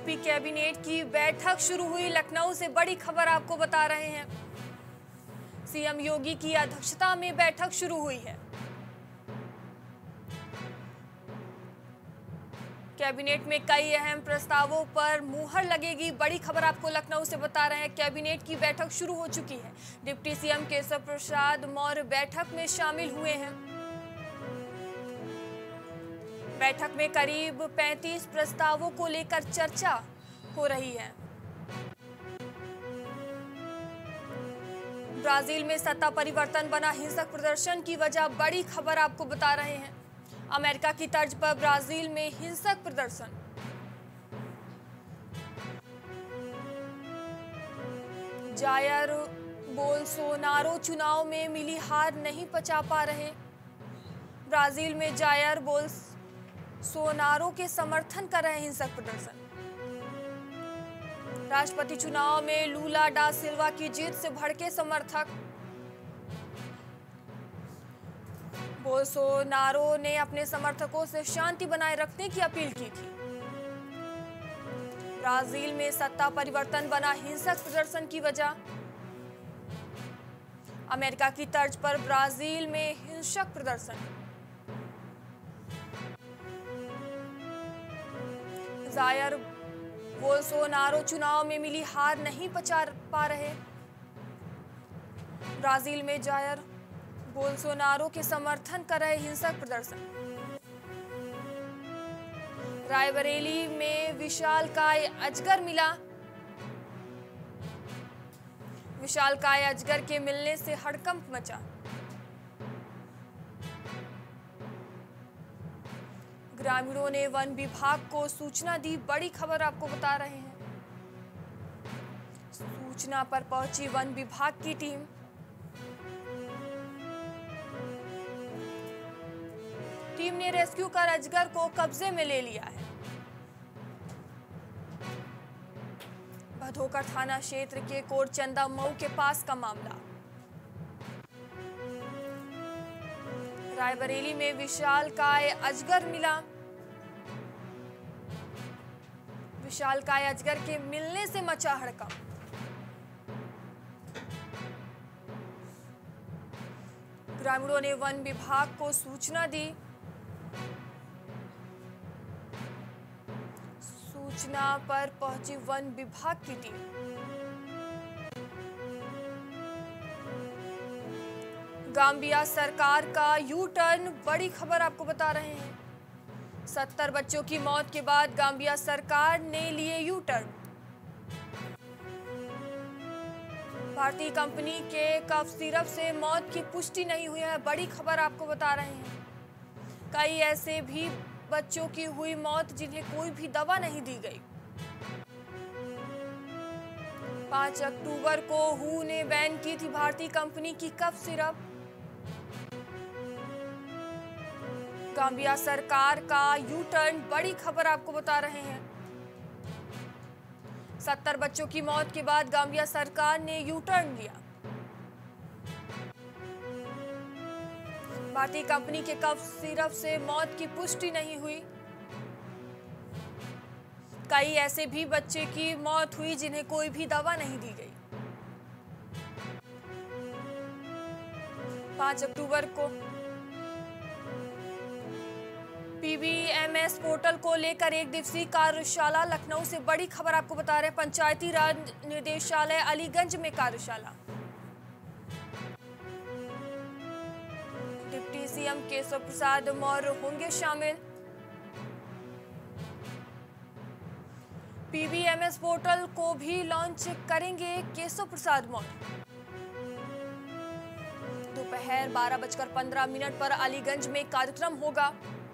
UP cabinet की बैठक शुरू हुई। लखनऊ से बड़ी खबर आपको बता रहे हैं। सीएम योगी की अध्यक्षता में बैठक शुरू हुई है। कैबिनेट में कई अहम प्रस्तावों पर मुहर लगेगी। बड़ी खबर आपको लखनऊ से बता रहे हैं। कैबिनेट की बैठक शुरू हो चुकी है। डिप्टी सीएम केशव प्रसाद मौर्य बैठक में शामिल हुए हैं। बैठक में करीब 35 प्रस्तावों को लेकर चर्चा हो रही है। ब्राजील में सत्ता परिवर्तन बना हिंसक प्रदर्शन की वजह। बड़ी खबर आपको बता रहे हैं। अमेरिका की तर्ज पर ब्राजील में हिंसक प्रदर्शन। जायर बोल्सोनारो चुनाव में मिली हार नहीं पचा पा रहे। ब्राजील में जायर बोल्सोनारो के समर्थन कर रहे हिंसक प्रदर्शन। राष्ट्रपति चुनाव में लूला डा सिल्वा की जीत से भड़के समर्थक। बोल्सोनारो ने अपने समर्थकों से शांति बनाए रखने की अपील की थी। ब्राजील में सत्ता परिवर्तन बना हिंसक प्रदर्शन की वजह। अमेरिका की तर्ज पर ब्राजील में हिंसक प्रदर्शन। जायर बोल्सोनारो चुनाव में मिली हार नहीं पचा पा रहे। ब्राजील में जायर बोल्सोनारो के समर्थन कर रहे हिंसक प्रदर्शन। रायबरेली में विशालकाय अजगर मिला। विशालकाय अजगर के मिलने से हड़कंप मचा। ग्रामीणों ने वन विभाग को सूचना दी। बड़ी खबर आपको बता रहे हैं। सूचना पर पहुंची वन विभाग की टीम। टीम ने रेस्क्यू कर अजगर को कब्जे में ले लिया है। भदोकर थाना क्षेत्र के कोरचंदा मऊ के पास का मामला। रायबरेली में विशालकाय अजगर मिला। विशालकाय अजगर के मिलने से मचा हड़कंप। ग्रामीणों ने वन विभाग को सूचना दी। सूचना पर पहुंची वन विभाग की टीम। गाम्बिया सरकार का यू टर्न। बड़ी खबर आपको बता रहे हैं। 70 बच्चों की मौत के बाद गाम्बिया सरकार ने लिए यू टर्न। भारतीय कंपनी के कफ सिरप से मौत की पुष्टि नहीं हुई है। बड़ी खबर आपको बता रहे हैं। कई ऐसे भी बच्चों की हुई मौत जिन्हें कोई भी दवा नहीं दी गई। 5 अक्टूबर को हू ने बैन की थी भारतीय कंपनी की कफ सिरप। गाम्बिया सरकार का यू टर्न। बड़ी खबर आपको बता रहे हैं। 70 बच्चों की मौत के बाद गाम्बिया सरकार ने यू टर्न लिया। भारतीय कंपनी के कफ सिरप से मौत की पुष्टि नहीं हुई। कई ऐसे भी बच्चे की मौत हुई जिन्हें कोई भी दवा नहीं दी गई। 5 अक्टूबर को पीबीएमएस पोर्टल को लेकर एक दिवसीय कार्यशाला। लखनऊ से बड़ी खबर आपको बता रहे हैं। पंचायती राज निदेशालय अलीगंज में कार्यशाला। डिप्टी सीएम केशव प्रसाद मौर्य होंगे शामिल। पीबीएमएस पोर्टल को भी लॉन्च करेंगे केशव प्रसाद मौर्य। दोपहर 12:15 पर अलीगंज में कार्यक्रम होगा।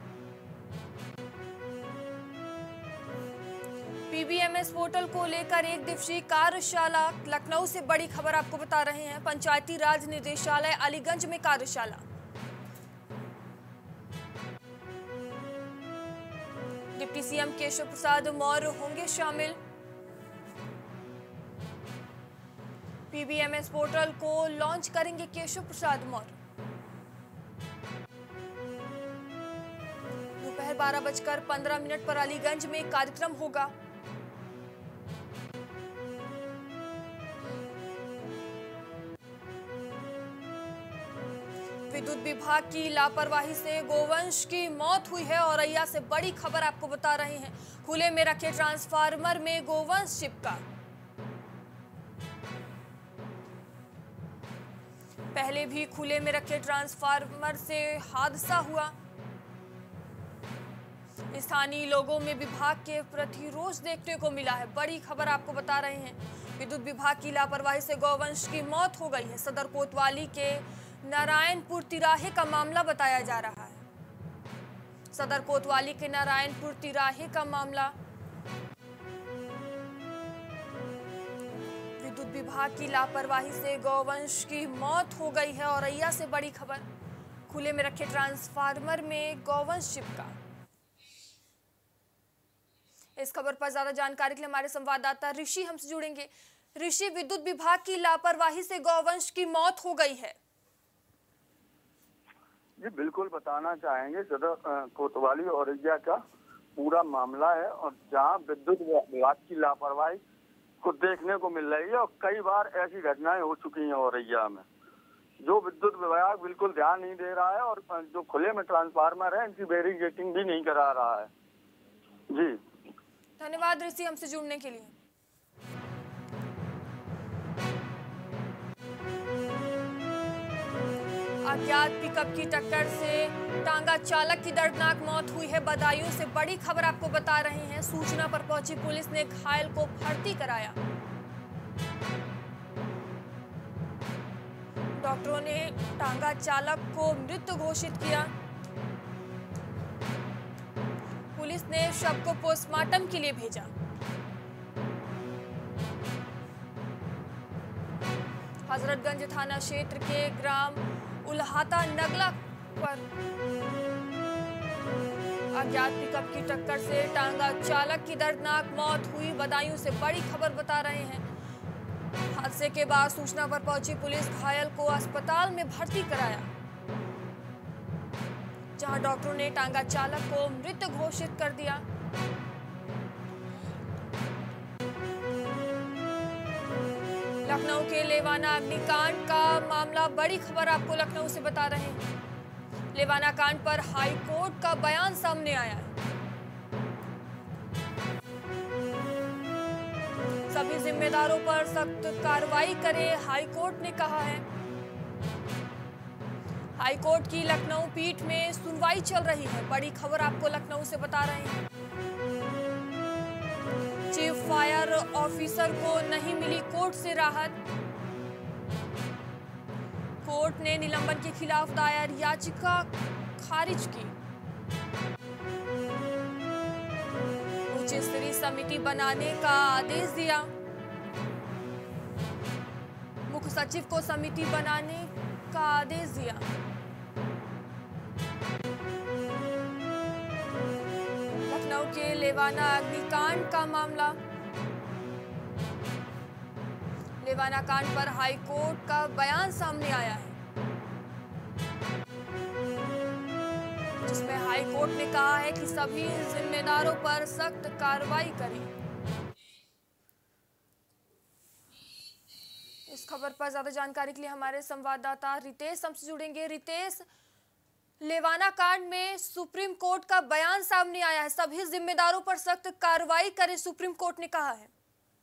पीबीएमएस पोर्टल को लेकर एक दिवसीय कार्यशाला। लखनऊ से बड़ी खबर आपको बता रहे हैं। पंचायती राज निदेशालय अलीगंज में कार्यशाला। डिप्टी सीएम केशव प्रसाद मौर्य होंगे शामिल। पीबीएमएस पोर्टल को लॉन्च करेंगे केशव प्रसाद मौर्य। दोपहर 12:15 पर अलीगंज में कार्यक्रम होगा। विद्युत विभाग की लापरवाही से गोवंश की मौत हुई है। औरैया से बड़ी खबर आपको बता रहे हैं। खुले में रखे ट्रांसफार्मर में गोवंश चिपका। पहले भी खुले में रखे ट्रांसफार्मर से हादसा हुआ। स्थानीय लोगों में विभाग के प्रति रोष देखने को मिला है। बड़ी खबर आपको बता रहे हैं। विद्युत विभाग की लापरवाही से गौवंश की मौत हो गई है। सदर कोतवाली के नारायणपुर तिराहे का मामला बताया जा रहा है। सदर कोतवाली के नारायणपुर तिराहे का मामला। विद्युत विभाग की लापरवाही से गौवंश की मौत हो गई है। औरैया से बड़ी खबर। खुले में रखे ट्रांसफार्मर में गौवंश चिपका। इस खबर पर ज्यादा जानकारी के लिए हमारे संवाददाता ऋषि हमसे जुड़ेंगे। ऋषि, विद्युत विभाग की लापरवाही से गौवंश की मौत हो गई है। जी बिल्कुल बताना चाहेंगे। सदर कोतवाली औरैया का पूरा मामला है और जहां विद्युत विभाग की लापरवाही को देखने को मिल रही है और कई बार ऐसी घटनाएं हो चुकी हैं औरैया में। जो विद्युत विभाग बिल्कुल ध्यान नहीं दे रहा है और जो खुले में ट्रांसफार्मर है इनकी वेरिफिकेशन भी नहीं करा रहा है। जी धन्यवाद ऋषि हमसे जुड़ने के लिए। अज्ञात पिकअप की टक्कर से टांगा चालक की दर्दनाक मौत हुई है। बदायूं से बड़ी खबर आपको बता रहे हैं। सूचना पर पहुंची पुलिस ने घायल को भर्ती कराया। डॉक्टरों ने टांगा चालक को मृत घोषित किया। पुलिस ने शव को पोस्टमार्टम के लिए भेजा। हजरतगंज थाना क्षेत्र के ग्राम उल्हाता नगला पर अज्ञात पिकअप की टक्कर से टांगा चालक की दर्दनाक मौत हुई। बदायूं से बड़ी खबर बता रहे हैं। हादसे के बाद सूचना पर पहुंची पुलिस घायल को अस्पताल में भर्ती कराया, जहां डॉक्टरों ने टांगा चालक को मृत घोषित कर दिया। लखनऊ के लेवाना अग्निकांड का मामला। बड़ी खबर आपको लखनऊ से बता रहे हैं। लेवाना कांड पर हाई कोर्ट का बयान सामने आया है। सभी जिम्मेदारों पर सख्त कार्रवाई करे, हाई कोर्ट ने कहा है। हाई कोर्ट की लखनऊ पीठ में सुनवाई चल रही है। बड़ी खबर आपको लखनऊ से बता रहे हैं। चीफ फायर ऑफिसर को नहीं मिली कोर्ट से राहत। कोर्ट ने निलंबन के खिलाफ दायर याचिका खारिज की। उच्च स्तरीय समिति बनाने का आदेश दिया। मुख्य सचिव को समिति बनाने का आदेश दिया। लखनऊ के लेवाना अग्निकांड का मामला। लेवाना कांड पर हाई कोर्ट का बयान सामने आया है, जिसमें हाई कोर्ट ने कहा है कि सभी जिम्मेदारों पर सख्त कार्रवाई करें। इस खबर पर ज्यादा जानकारी के लिए हमारे संवाददाता रितेश हमसे जुड़ेंगे। रितेश, लेवाना कांड में सुप्रीम कोर्ट का बयान सामने आया है। सभी जिम्मेदारों पर सख्त कार्रवाई करें, सुप्रीम कोर्ट ने कहा है।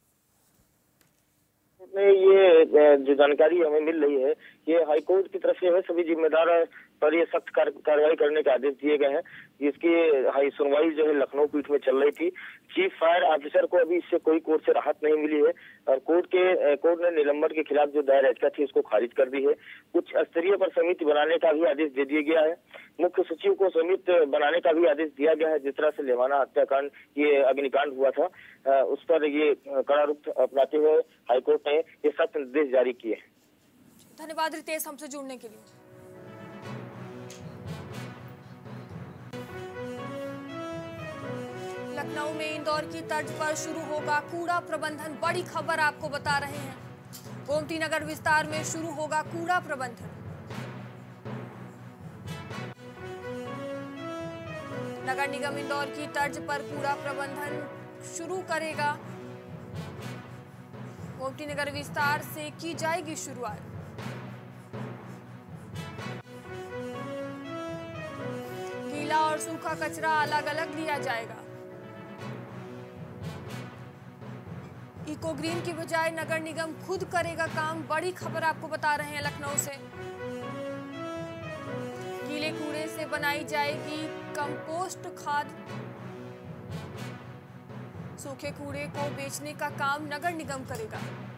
ये जो जानकारी हमें मिल रही है, ये हाईकोर्ट की तरफ से है। सभी जिम्मेदार पर ये सख्त कार्रवाई करने के आदेश दिए गए हैं। जिसकी हाई सुनवाई जो है लखनऊ पीठ में चल रही थी। चीफ फायर ऑफिसर को अभी इससे कोई कोर्ट से राहत नहीं मिली है और कोर्ट ने निलंबन के खिलाफ जो दायर याचिका थी उसको खारिज कर दी है। उच्च स्तरीय पर समिति बनाने का भी आदेश दे दिया गया है। मुख्य सचिव को समिति बनाने का भी आदेश दिया गया है। जिस तरह से लेवाना हत्याकांड, ये अग्निकांड हुआ था, उस पर ये कड़ा रुख अपनाते हुए हाईकोर्ट ने ये सख्त निर्देश जारी किए। धन्यवाद रितेश हमसे जुड़ने के लिए। लखनऊ में इंदौर की तर्ज पर शुरू होगा कूड़ा प्रबंधन। बड़ी खबर आपको बता रहे हैं। गोमती नगर विस्तार में शुरू होगा कूड़ा प्रबंधन। नगर निगम इंदौर की तर्ज पर कूड़ा प्रबंधन शुरू करेगा। गोमती नगर विस्तार से की जाएगी शुरुआत। गीला और सूखा कचरा अलग अलग लिया जाएगा। इको ग्रीन की बजाय नगर निगम खुद करेगा काम, बड़ी खबर आपको बता रहे हैं लखनऊ से। गीले कूड़े से बनाई जाएगी कंपोस्ट खाद, सूखे कूड़े को बेचने का काम नगर निगम करेगा।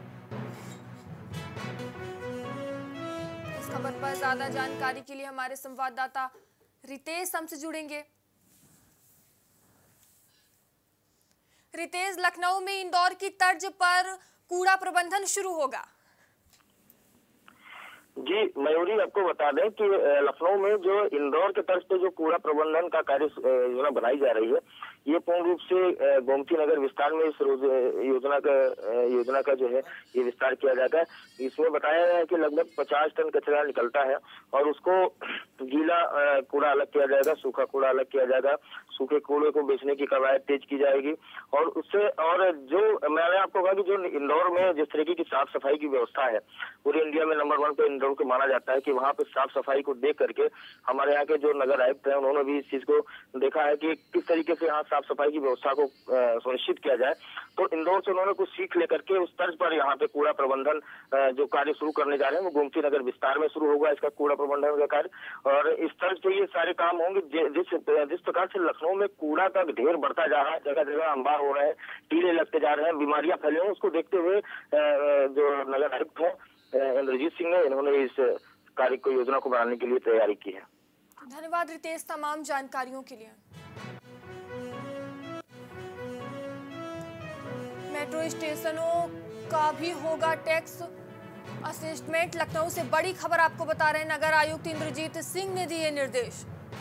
इस खबर पर ज्यादा जानकारी के लिए हमारे संवाददाता रितेश हमसे जुड़ेंगे। रितेश, लखनऊ में इंदौर की तर्ज पर कूड़ा प्रबंधन शुरू होगा। जी मयूरी, आपको बता दें कि लखनऊ में जो इंदौर के तर्ज पे जो कूड़ा प्रबंधन का कार्य योजना बनाई जा रही है, ये पूर्ण रूप से गोमती नगर विस्तार में इस योजना का जो है ये विस्तार किया जाता है। इसमें बताया गया है कि लगभग 50 टन कचरा निकलता है और उसको गीला कूड़ा अलग किया जाएगा, सूखा कूड़ा अलग किया जाएगा। सूखे कूड़े को बेचने की कवायद तेज की जाएगी और उससे, और जो मैंने आपको कहा कि जो इंदौर में जिस तरीके की साफ सफाई की व्यवस्था है, पूरे इंडिया में नंबर 1 पे इंदौर को माना जाता है कि वहाँ पे साफ सफाई को देख करके हमारे यहाँ के जो नगर आयुक्त हैं उन्होंने भी इस चीज को देखा है कि किस तरीके से यहाँ साफ सफाई की व्यवस्था को सुनिश्चित किया जाए। तो इंदौर से उन्होंने कुछ सीख लेकर के उस तर्ज पर यहाँ पे कूड़ा प्रबंधन जो कार्य शुरू करने जा रहे हैं वो गोमती नगर विस्तार में शुरू होगा इसका कूड़ा प्रबंधन का कार्य। और इस तर्ज पे ये सारे काम होंगे। जिस प्रकार से लखनऊ में कूड़ा का ढेर बढ़ता जा रहा है, जगह जगह अंबार हो रहे हैं, टीले लगते जा रहे हैं, बीमारियां फैली हैं, उसको देखते हुए जो नगर आयुक्त है इंद्रजीत सिंह ने, इन्होंने इस कार्य को योजना को बनाने के लिए तैयारी की है। धन्यवाद रितेश तमाम जानकारियों के लिए। मेट्रो स्टेशनों का भी होगा टैक्स असेसमेंट, लखनऊ से बड़ी खबर आपको बता रहे हैं। नगर आयुक्त इंद्रजीत सिंह ने दिए निर्देश।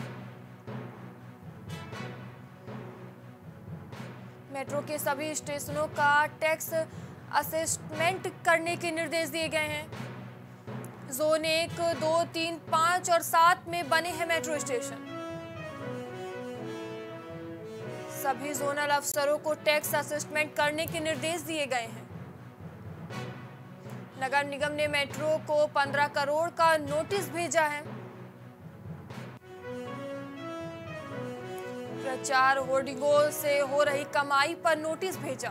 मेट्रो के सभी स्टेशनों का टैक्स असेसमेंट करने के निर्देश दिए गए हैं। जोन 1, 2, 3, 5 और 7 में बने हैं मेट्रो स्टेशन। सभी जोनल अफसरों को टैक्स असेसमेंट करने के निर्देश दिए गए हैं। नगर निगम ने मेट्रो को 15 करोड़ का नोटिस भेजा है। प्रचार होर्डिंगों से हो रही कमाई पर नोटिस भेजा।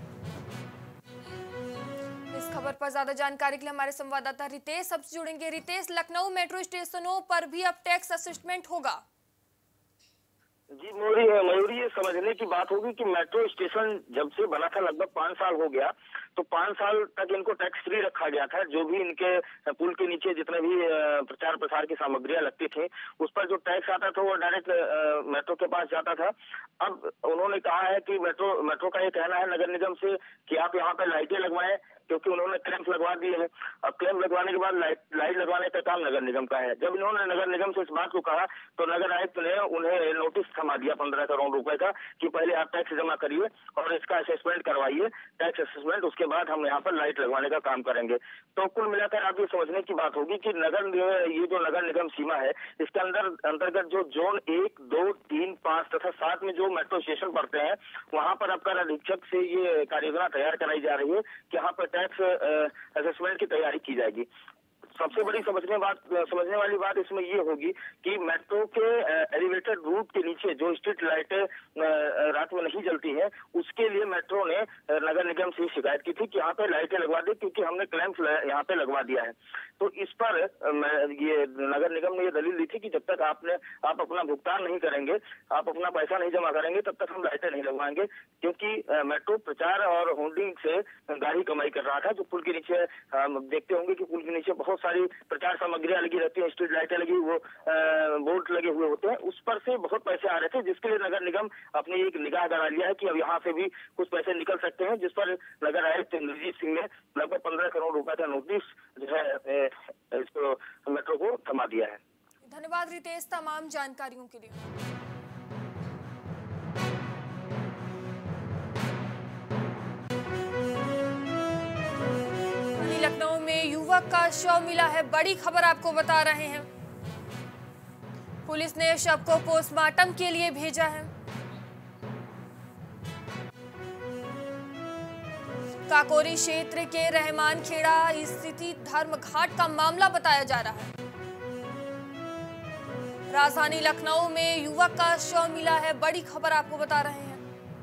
इस खबर पर ज्यादा जानकारी के लिए हमारे संवाददाता रितेश अब जुड़ेंगे। रितेश, लखनऊ मेट्रो स्टेशनों पर भी अब टैक्स असेसमेंट होगा। जी मयूरी, ये समझने की बात होगी कि मेट्रो स्टेशन जब से बना था लगभग 5 साल हो गया, तो 5 साल तक इनको टैक्स फ्री रखा गया था। जो भी इनके पुल के नीचे जितने भी प्रचार प्रसार की सामग्रियां लगती थी उस पर जो टैक्स आता था वो डायरेक्ट मेट्रो के पास जाता था। अब उन्होंने कहा है कि मेट्रो का ये कहना है नगर निगम से कि आप यहाँ पे लाइटें लगवाएं, क्योंकि उन्होंने क्लैंप लगवा दिए हैं। अब क्लैंप लगवाने के बाद लाइट लगवाने का काम नगर निगम का है। जब इन्होंने नगर निगम से इस बात को कहा तो नगर आयुक्त ने उन्हें नोटिस थमा दिया 15 करोड़ रुपए का कि पहले आप टैक्स जमा करिए और इसका असेसमेंट करवाइए, टैक्स असेसमेंट, उसके बाद हम यहाँ पर लाइट लगवाने का काम करेंगे। तो कुल मिलाकर आप ये समझने की बात होगी कि ये जो नगर निगम सीमा है इसके अंतर्गत जो जोन 1, 2, 3, 5 तथा 7 में जो मेट्रो स्टेशन पड़ते हैं वहां पर अब कर अधीक्षक से ये कार्ययोजना तैयार कराई जा रही है कि यहाँ पर टैक्स असेसमेंट की तैयारी की जाएगी। सबसे बड़ी समझने वाली बात इसमें ये होगी कि मेट्रो के एलिवेटेड रूट के नीचे जो स्ट्रीट लाइटें रात में नहीं जलती हैं उसके लिए मेट्रो ने नगर निगम से शिकायत की थी कि यहाँ पे लाइटें लगवा दे, क्योंकि हमने क्लैंप यहाँ पे लगवा दिया है। तो इस पर ये नगर निगम ने ये दलील दी थी कि जब तक आप अपना भुगतान नहीं करेंगे, आप अपना पैसा नहीं जमा करेंगे, तब तक हम लाइटें नहीं लगवाएंगे, क्योंकि मेट्रो प्रचार और होर्डिंग से गाढ़ी कमाई कर रहा था। जो पुल के नीचे देखते होंगे कि पुल के नीचे बहुत सारी प्रचार सामग्रियां लगी रहती है, स्ट्रीट लाइटें लगी, वो बोर्ड लगे हुए होते हैं, उस पर से बहुत पैसे आ रहे थे, जिसके लिए नगर निगम अपनी एक निगाह गड़ा लिया है कि अब यहाँ से भी कुछ पैसे निकल सकते हैं, जिस पर नगर आयुक्त इंद्रजीत सिंह ने लगभग 15 करोड़ रुपए का नोटिस जो है इसको मेट्रो को थमा दिया है। धन्यवाद रितेश तमाम जानकारियों के लिए। लखनऊ में युवक का शव मिला है, बड़ी खबर आपको बता रहे हैं। पुलिस ने शव को पोस्टमार्टम के लिए भेजा है। काकोरी क्षेत्र के रहमान खेड़ा स्थित धर्मघाट का मामला बताया जा रहा है। राजधानी लखनऊ में युवक का शव मिला है, बड़ी खबर आपको बता रहे हैं।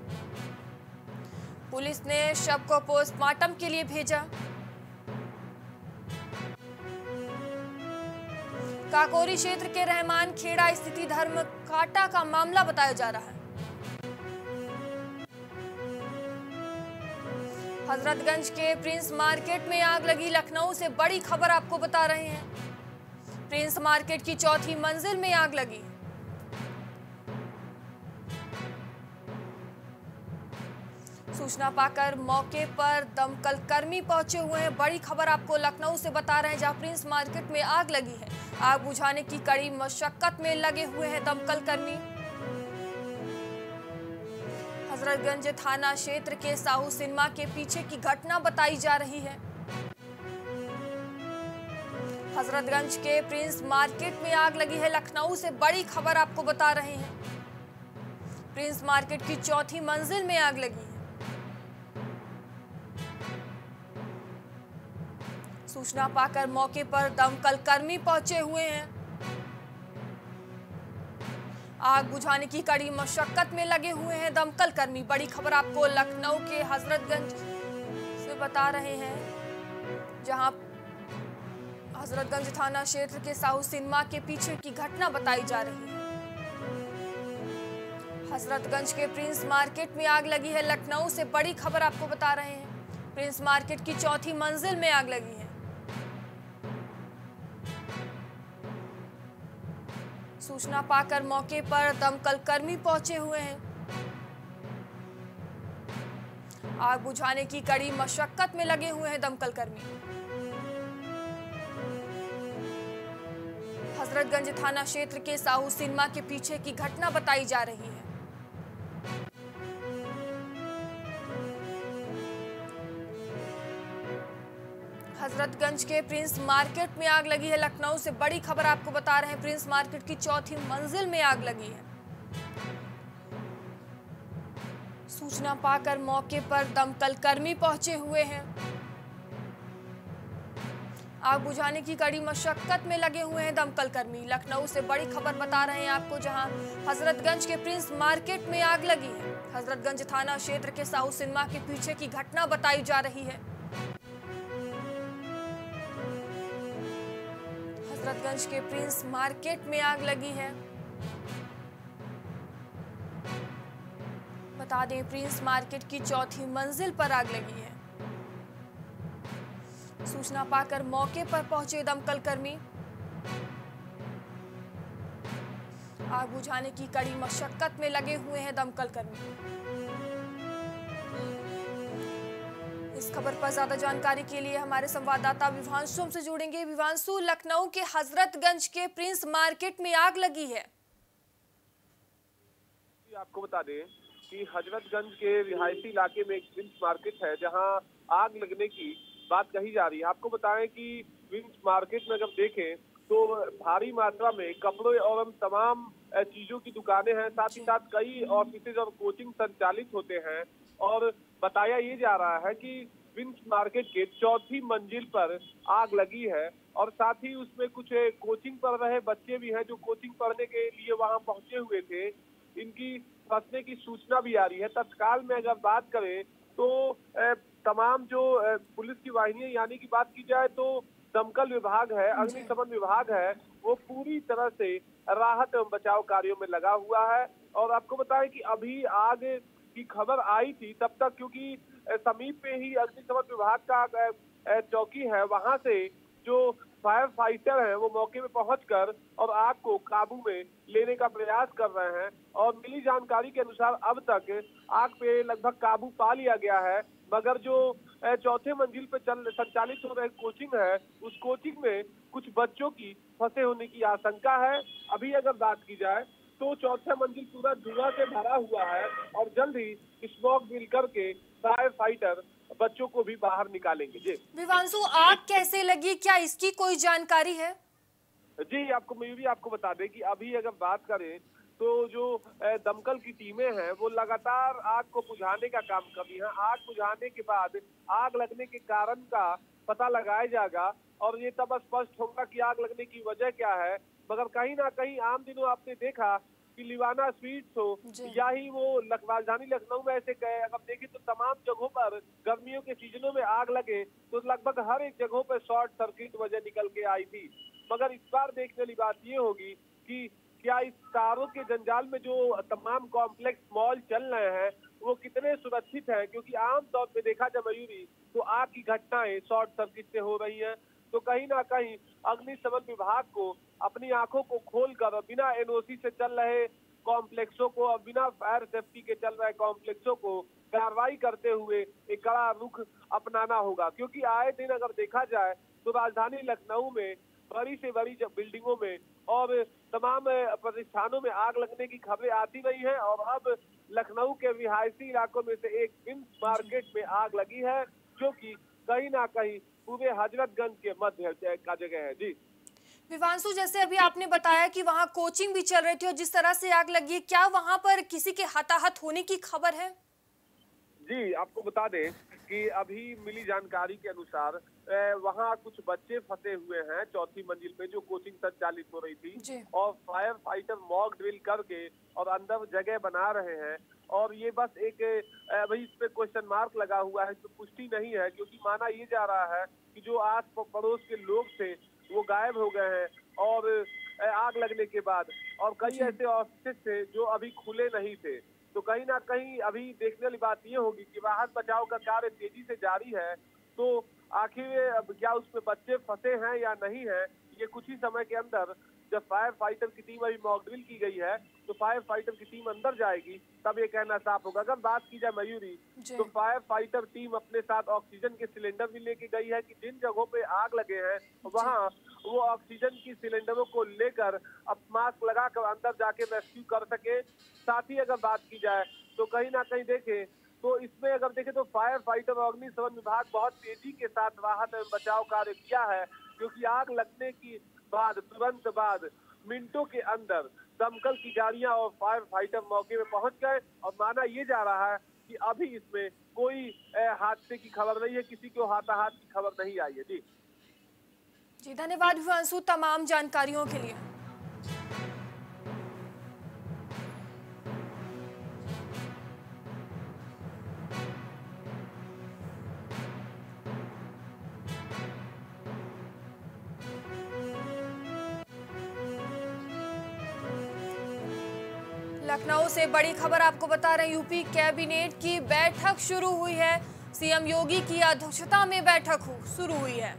पुलिस ने शव को पोस्टमार्टम के लिए भेजा। काकोरी क्षेत्र के रहमान खेड़ा स्थिति धर्म काटा का मामला बताया जा रहा है। हजरतगंज के प्रिंस मार्केट में आग लगी, लखनऊ से बड़ी खबर आपको बता रहे हैं। प्रिंस मार्केट की चौथी मंजिल में आग लगी। सूचना पाकर मौके पर दमकल कर्मी पहुंचे हुए हैं। बड़ी खबर आपको लखनऊ से बता रहे हैं, जहां प्रिंस मार्केट में आग लगी है। आग बुझाने की कड़ी मशक्कत में लगे हुए हैं दमकल कर्मी। हजरतगंज थाना क्षेत्र के साहू सिनेमा के पीछे की घटना बताई जा रही है। हजरतगंज के प्रिंस मार्केट में आग लगी है, लखनऊ से बड़ी खबर आपको बता रहे हैं। प्रिंस मार्केट की चौथी मंजिल में आग लगी है। सूचना पाकर मौके पर दमकल कर्मी पहुंचे हुए हैं। आग बुझाने की कड़ी मशक्कत में लगे हुए हैं दमकल कर्मी। बड़ी खबर आपको लखनऊ के हजरतगंज से बता रहे हैं, जहां हजरतगंज थाना क्षेत्र के साहू सिनेमा के पीछे की घटना बताई जा रही है। हजरतगंज के प्रिंस मार्केट में आग लगी है, लखनऊ से बड़ी खबर आपको बता रहे हैं। प्रिंस मार्केट की चौथी मंजिल में आग लगी है। सूचना पाकर मौके पर दमकल कर्मी पहुंचे हुए हैं। आग बुझाने की कड़ी मशक्कत में लगे हुए हैं दमकल कर्मी। हजरतगंज थाना क्षेत्र के साहू सिनेमा के पीछे की घटना बताई जा रही है। हजरतगंज के प्रिंस मार्केट में आग लगी है, लखनऊ से बड़ी खबर आपको बता रहे हैं। प्रिंस मार्केट की चौथी मंजिल में आग लगी है। सूचना पाकर मौके पर दमकल कर्मी पहुंचे हुए हैं। आग बुझाने की कड़ी मशक्कत में लगे हुए हैं दमकल कर्मी। लखनऊ से बड़ी खबर बता रहे हैं आपको, जहां हजरतगंज के प्रिंस मार्केट में आग लगी है। हजरतगंज थाना क्षेत्र के साहू सिनेमा के पीछे की घटना बताई जा रही है। हजरतगंज के प्रिंस मार्केट में आग लगी है। बता दें, प्रिंस मार्केट की चौथी मंजिल पर आग लगी है। सूचना पाकर मौके पर पहुंचे दमकल कर्मी। आग बुझाने की कड़ी मशक्कत में लगे हुए हैं दमकल कर्मी। इस खबर पर ज्यादा जानकारी के लिए हमारे संवाददाता विवांशु हमसे जुड़ेंगे। विवांशु, लखनऊ के हजरतगंज के प्रिंस मार्केट में आग लगी है। आपको बता दें कि हजरतगंज के रिहायशी इलाके में एक प्रिंस मार्केट है, जहां आग लगने की बात कही जा रही है। आपको बताएं कि प्रिंस मार्केट में अगर देखें तो भारी मात्रा में कपड़े और तमाम चीजों की दुकानें हैं, साथ ही साथ कई ऑफिसेज और कोचिंग संचालित होते हैं। और बताया ये जा रहा है कि प्रिंस मार्केट के चौथी मंजिल पर आग लगी है और साथ ही उसमें कुछ कोचिंग पढ़ रहे बच्चे भी हैं जो कोचिंग पढ़ने के लिए वहां पहुंचे हुए थे। इनकी फंसने की सूचना भी आ रही है। तत्काल में अगर बात करें तो तमाम जो पुलिस की वाहिनियां, यानी कि बात की जाए तो दमकल विभाग है, अग्निशमन विभाग है, वो पूरी तरह से राहत एवं बचाव कार्यों में लगा हुआ है। और आपको बताएं कि अभी आग की खबर आई थी तब तक, क्योंकि समीप पे ही अग्निशमन विभाग का चौकी है, वहां से जो फायर फाइटर हैं वो मौके पे पहुंचकर और आग को काबू में लेने का प्रयास कर रहे हैं। और मिली जानकारी के अनुसार अब तक आग पे लगभग काबू पा लिया गया है, मगर जो चौथे मंजिल पे संचालित हो रहे कोचिंग है, उस कोचिंग में कुछ बच्चों की फंसे होने की आशंका है। अभी अगर बात की जाए तो चौथा मंजिल पूरा धुआं से भरा हुआ है और जल्द ही स्मोक मिल करके फायर फाइटर बच्चों को भी बाहर निकालेंगे। जी विवांशु, आग कैसे लगी, क्या इसकी कोई जानकारी है? जी, आपको मैं भी आपको बता दें कि अभी अगर बात करें तो जो दमकल की टीमें हैं वो लगातार आग को बुझाने का काम कर रही हैं। आग बुझाने के बाद आग लगने के कारण का पता लगाया जाएगा और ये तब स्पष्ट होगा कि आग लगने की वजह क्या है। मगर कहीं ना कहीं आम दिनों आपने देखा कि लिवाना स्वीट्स हो या ही वो राजधानी लखनऊ में ऐसे गए, अगर देखें तो तमाम जगहों पर गर्मियों के सीजनों में आग लगे तो लगभग हर एक जगहों पर शॉर्ट सर्किट वजह निकल के आई थी। मगर इस बार देखने वाली बात ये होगी कि क्या इस तारों के जंजाल में जो तमाम कॉम्प्लेक्स मॉल चल रहे हैं वो कितने सुरक्षित हैं, क्योंकि आमतौर पे देखा जाए मयूरी तो आग की घटनाएं शॉर्ट सर्किट से हो रही हैं। तो कहीं ना कहीं अग्निशमन विभाग को अपनी आंखों को खोलकर बिना एनओसी से चल रहे कॉम्प्लेक्सों को और बिना फायर सेफ्टी के चल रहे कॉम्प्लेक्सों को कार्रवाई करते हुए एक कड़ा रुख अपनाना होगा, क्योंकि आए दिन अगर देखा जाए तो राजधानी लखनऊ में बड़ी से बड़ी बिल्डिंगों में और तमाम प्रतिष्ठानों में आग लगने की खबरें आती रही हैं और अब लखनऊ के रिहायशी इलाकों में से एक विम्स मार्केट में आग लगी है, जो कि कहीं ना कहीं पूरे हजरतगंज के मध्य का जगह है। जी विवांशु, जैसे अभी आपने बताया कि वहां कोचिंग भी चल रही थी और जिस तरह से आग लगी है, क्या वहां पर किसी के हताहत होने की खबर है? जी, आपको बता दें कि अभी मिली जानकारी के अनुसार वहां कुछ बच्चे फंसे हुए हैं चौथी मंजिल पे जो कोचिंग संचालित हो रही थी और फायर फाइटर मॉक ड्रिल करके और अंदर जगह बना रहे हैं। और ये बस एक अभी इस पे क्वेश्चन मार्क लगा हुआ है, तो पुष्टि नहीं है, क्योंकि माना ये जा रहा है कि जो आस पड़ोस के लोग थे वो गायब हो गए हैं और आग लगने के बाद, और कई ऐसे ऑफिस थे जो अभी खुले नहीं थे। तो कहीं ना कहीं अभी देखने वाली बात ये होगी कि राहत बचाव का कार्य तेजी से जारी है, तो आखिर क्या उसमें बच्चे फंसे हैं या नहीं है, ये कुछ ही समय के अंदर जब फायर फाइटर की टीम अभी मॉक ड्रिल की गई है तो फायर फाइटर की टीम अंदर जाएगी तब ये कहना साफ होगा। अगर बात की जाए मयूरी तो फायर फाइटर टीम अपने साथ ऑक्सीजन के सिलेंडर भी लेके गई है कि जिन जगहों पे आग लगे हैं वहाँ वो ऑक्सीजन की सिलेंडरों को लेकर अब मास्क लगाकर अंदर जाके रेस्क्यू कर सके। साथ ही अगर बात की जाए तो कहीं ना कहीं देखें तो इसमें अगर देखें तो फायर फाइटर और अग्निशमन विभाग बहुत तेजी के साथ राहत एवं बचाव कार्य किया है, क्योंकि आग लगने की बाद तुरंत बाद मिनटों के अंदर दमकल की गाड़ियां और फायर फाइटर मौके में पहुंच गए और माना ये जा रहा है कि अभी इसमें कोई हादसे की खबर नहीं है, किसी को हताहत की खबर नहीं आई है। जी धन्यवाद विवांशु तमाम जानकारियों के लिए। लखनऊ से बड़ी खबर आपको बता रहे हैं, यूपी कैबिनेट की बैठक शुरू हुई है। सीएम योगी की अध्यक्षता में बैठक शुरू हुई है।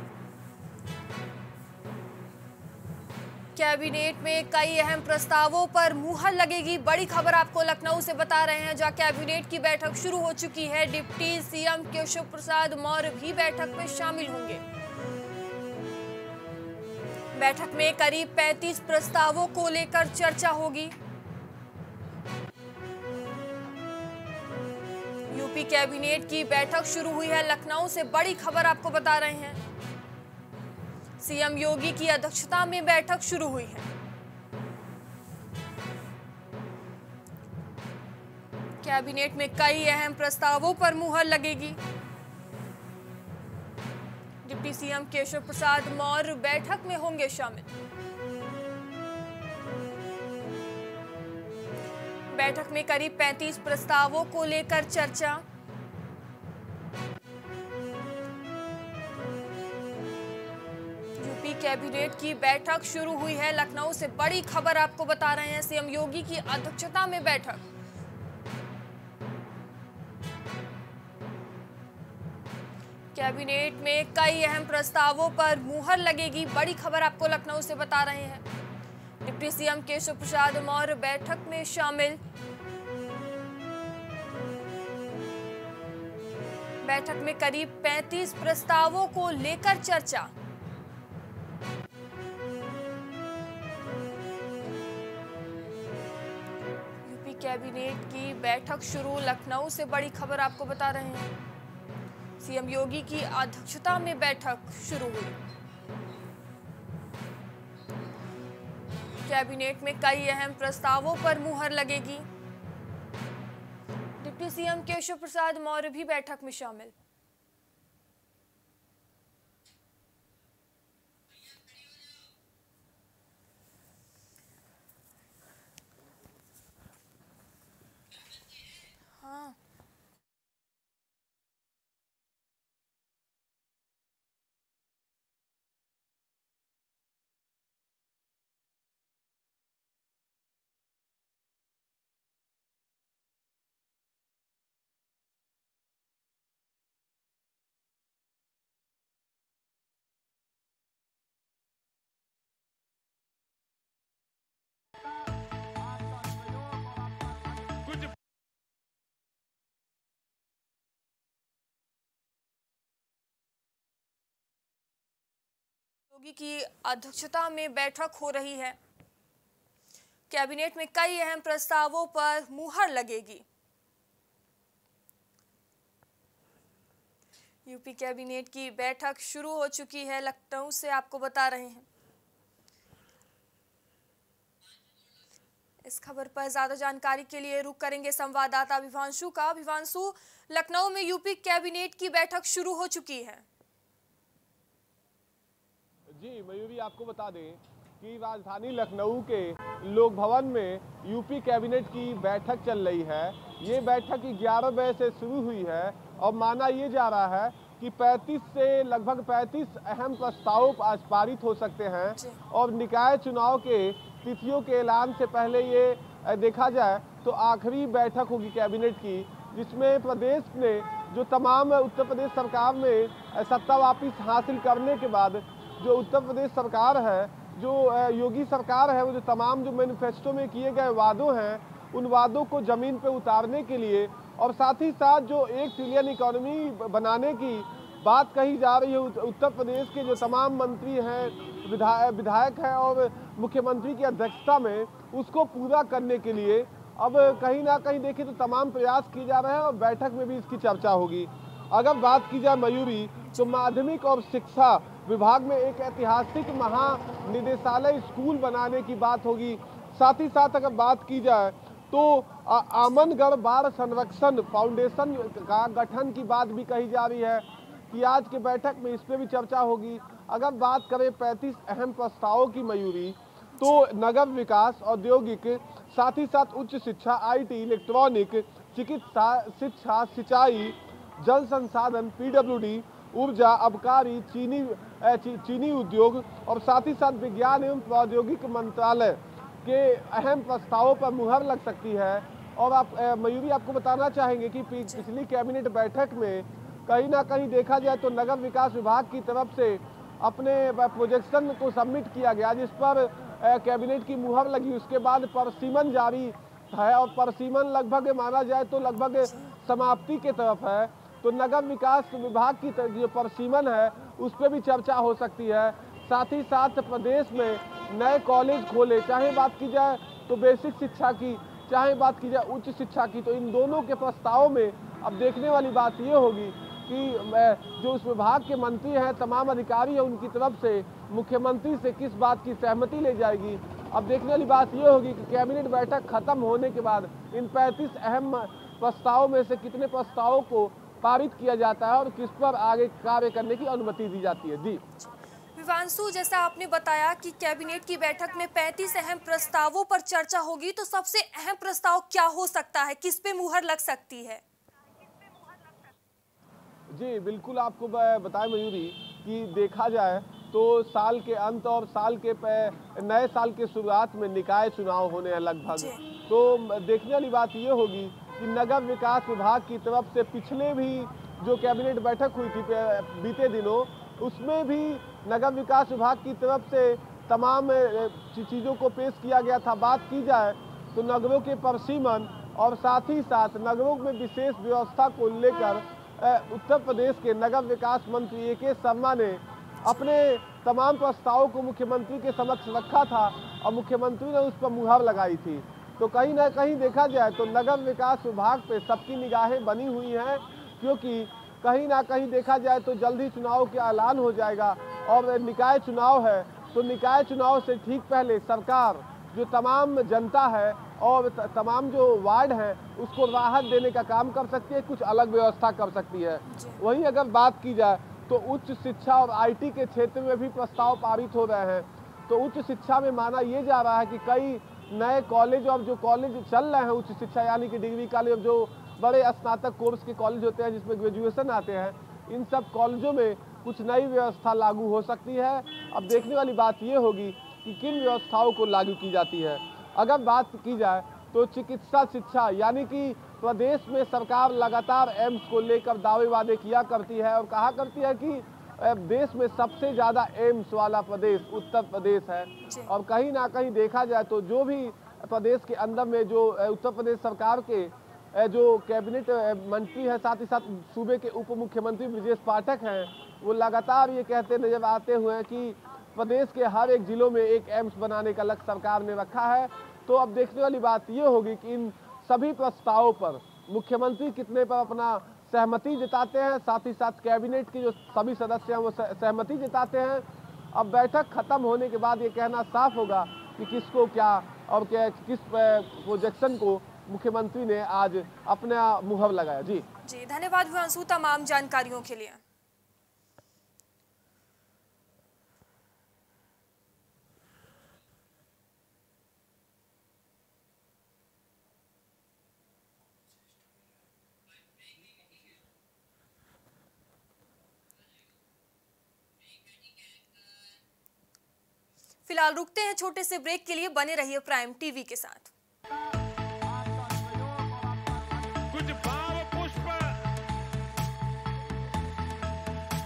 कैबिनेट में कई अहम प्रस्तावों पर मुहर लगेगी। बड़ी खबर आपको लखनऊ से बता रहे हैं, जहां कैबिनेट की बैठक शुरू हो चुकी है। डिप्टी सीएम केशव प्रसाद मौर्य भी बैठक में शामिल होंगे। बैठक में करीब 35 प्रस्तावों को लेकर चर्चा होगी। यूपी कैबिनेट की बैठक शुरू हुई है। लखनऊ से बड़ी खबर आपको बता रहे हैं, सीएम योगी की अध्यक्षता में बैठक शुरू हुई है। कैबिनेट में कई अहम प्रस्तावों पर मुहर लगेगी। डिप्टी सीएम केशव प्रसाद मौर्य बैठक में होंगे शामिल। बैठक में करीब 35 प्रस्तावों को लेकर चर्चा। यूपी कैबिनेट की बैठक शुरू हुई है। लखनऊ से बड़ी खबर आपको बता रहे हैं, सीएम योगी की अध्यक्षता में बैठक। कैबिनेट में कई अहम प्रस्तावों पर मुहर लगेगी। बड़ी खबर आपको लखनऊ से बता रहे हैं, डिप्टी सीएम केशव प्रसाद मौर्य बैठक में शामिल। बैठक में करीब 35 प्रस्तावों को लेकर चर्चा। यूपी कैबिनेट की बैठक शुरू। लखनऊ से बड़ी खबर आपको बता रहे हैं, सीएम योगी की अध्यक्षता में बैठक शुरू हुई। कैबिनेट में कई अहम प्रस्तावों पर मुहर लगेगी। डिप्टी सीएम केशव प्रसाद मौर्य भी बैठक में शामिल। हाँ, योगी की अध्यक्षता में बैठक हो रही है। कैबिनेट में कई अहम प्रस्तावों पर मुहर लगेगी। यूपी कैबिनेट की बैठक शुरू हो चुकी है, लखनऊ से आपको बता रहे हैं। इस खबर पर ज्यादा जानकारी के लिए रुक करेंगे संवाददाता विभांशु का। विभांशु, लखनऊ में यूपी कैबिनेट की बैठक शुरू हो चुकी है। जी मयूरी, आपको बता दें कि राजधानी लखनऊ के लोक भवन में यूपी कैबिनेट की बैठक चल रही है। ये बैठक 11 बजे से शुरू हुई है और माना ये जा रहा है कि 35 से लगभग 35 अहम प्रस्ताव आज पारित हो सकते हैं और निकाय चुनाव के तिथियों के ऐलान से पहले ये देखा जाए तो आखिरी बैठक होगी कैबिनेट की, जिसमें प्रदेश ने जो तमाम उत्तर प्रदेश सरकार में सत्ता वापस हासिल करने के बाद जो उत्तर प्रदेश सरकार है, जो योगी सरकार है, वो जो तमाम जो मैनिफेस्टो में किए गए वादों हैं उन वादों को जमीन पे उतारने के लिए और साथ ही साथ जो 1 ट्रिलियन इकोनॉमी बनाने की बात कही जा रही है, उत्तर प्रदेश के जो तमाम मंत्री हैं, विधायक हैं और मुख्यमंत्री की अध्यक्षता में उसको पूरा करने के लिए अब कहीं ना कहीं देखिए तो तमाम प्रयास किए जा रहे हैं और बैठक में भी इसकी चर्चा होगी। अगर बात की जाए मयूरी, तो माध्यमिक और शिक्षा विभाग में एक ऐतिहासिक महानिदेशालय स्कूल बनाने की बात होगी। साथ ही साथ अगर बात की जाए तो आमनगढ़ बाढ़ संरक्षण फाउंडेशन का गठन की बात भी कही जा रही है कि आज के बैठक में इस पर भी चर्चा होगी। अगर बात करें 35 अहम प्रस्तावों की मयूरी, तो नगर विकास, औद्योगिक, साथ ही साथ उच्च शिक्षा, आईटी, इलेक्ट्रॉनिक, चिकित्सा, शिक्षा, सिंचाई, जल संसाधन, पीडब्ल्यूडी, ऊर्जा, आबकारी, चीनी उद्योग और साथ ही साथ विज्ञान एवं प्रौद्योगिकी मंत्रालय के अहम प्रस्तावों पर मुहर लग सकती है। और आप मयूरी, आपको बताना चाहेंगे कि पिछली कैबिनेट बैठक में कहीं ना कहीं देखा जाए तो नगर विकास विभाग की तरफ से अपने प्रोजेक्शन को सबमिट किया गया, जिस पर कैबिनेट की मुहर लगी। उसके बाद परसीमन जारी है और परसीमन लगभग माना जाए तो लगभग समाप्ति की तरफ है। तो नगर विकास विभाग की जो परसीमन है उस पर भी चर्चा हो सकती है। साथ ही साथ प्रदेश में नए कॉलेज खोले, चाहे बात की जाए तो बेसिक शिक्षा की, चाहे बात की जाए उच्च शिक्षा की, तो इन दोनों के प्रस्तावों में अब देखने वाली बात ये होगी कि जो उस विभाग के मंत्री हैं, तमाम अधिकारी हैं, उनकी तरफ से मुख्यमंत्री से किस बात की सहमति ले जाएगी। अब देखने वाली बात ये होगी कि कैबिनेट बैठक खत्म होने के बाद इन 35 अहम प्रस्तावों में से कितने प्रस्तावों को पारित किया जाता है और किस पर आगे कार्य करने की अनुमति दी जाती है। जी विवांशु, जैसा आपने बताया कि कैबिनेट की बैठक में 35 अहम प्रस्तावों पर चर्चा होगी, तो सबसे अहम प्रस्ताव क्या हो सकता है, किस पे मुहर लग सकती है? जी बिल्कुल, आपको बताएं मयूरी कि देखा जाए तो साल के अंत और साल के नए साल के शुरुआत में निकाय चुनाव होने हैं लगभग। तो देखने वाली बात ये होगी कि नगर विकास विभाग की तरफ से पिछले भी जो कैबिनेट बैठक हुई थी बीते दिनों, उसमें भी नगर विकास विभाग की तरफ से तमाम चीज़ों को पेश किया गया था। बात की जाए तो नगरों के परसीमन और साथ ही साथ नगरों में विशेष व्यवस्था को लेकर उत्तर प्रदेश के नगर विकास मंत्री ए.के. शर्मा ने अपने तमाम प्रस्तावों को मुख्यमंत्री के समक्ष रखा था और मुख्यमंत्री ने उस पर मुहर लगाई थी। तो कहीं ना कहीं देखा जाए तो नगर विकास विभाग पे सबकी निगाहें बनी हुई हैं, क्योंकि कहीं ना कहीं देखा जाए तो जल्द ही चुनाव का ऐलान हो जाएगा और निकाय चुनाव है। तो निकाय चुनाव से ठीक पहले सरकार जो तमाम जनता है और तमाम जो वार्ड हैं उसको राहत देने का काम कर सकती है, कुछ अलग व्यवस्था कर सकती है। वहीं अगर बात की जाए तो उच्च शिक्षा और आईटी के क्षेत्र में भी प्रस्ताव पारित हो रहे हैं। तो उच्च शिक्षा में माना ये जा रहा है कि कई नए कॉलेज और जो कॉलेज चल रहे हैं उच्च शिक्षा यानी कि डिग्री कॉलेज, जो बड़े स्नातक कोर्स के कॉलेज होते हैं जिसमें ग्रेजुएशन आते हैं, इन सब कॉलेजों में कुछ नई व्यवस्था लागू हो सकती है। अब देखने वाली बात ये होगी कि किन व्यवस्थाओं को लागू की जाती है। अगर बात की जाए तो चिकित्सा शिक्षा यानी कि प्रदेश में सरकार लगातार एम्स को लेकर दावे वादे किया करती है और कहा करती है कि देश में सबसे ज़्यादा एम्स वाला प्रदेश उत्तर प्रदेश है। और कहीं ना कहीं देखा जाए तो जो भी प्रदेश के अंदर में जो उत्तर प्रदेश सरकार के जो कैबिनेट मंत्री है, साथ ही साथ सूबे के उप मुख्यमंत्री ब्रजेश पाठक हैं, वो लगातार ये कहते नजर आते हुए हैं कि प्रदेश के हर एक जिलों में एक एम्स बनाने का लक्ष्य सरकार ने रखा है। तो अब देखने वाली बात ये होगी कि इन सभी प्रस्तावों पर मुख्यमंत्री कितने पर अपना सहमति जताते हैं, साथ ही साथ कैबिनेट के जो सभी सदस्य हैं वो सहमति जताते हैं। अब बैठक खत्म होने के बाद ये कहना साफ होगा कि किसको क्या और क्या किस प्रोजेक्शन को मुख्यमंत्री ने आज अपना मुहर लगाया। जी धन्यवाद भुवंशु तमाम जानकारियों के लिए। फिलहाल रुकते हैं छोटे से ब्रेक के लिए, बने रहिए प्राइम टीवी के साथ। कुछ भाव पुष्प।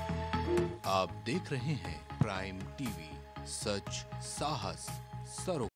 आप देख रहे हैं प्राइम टीवी, सच साहस सरोकार।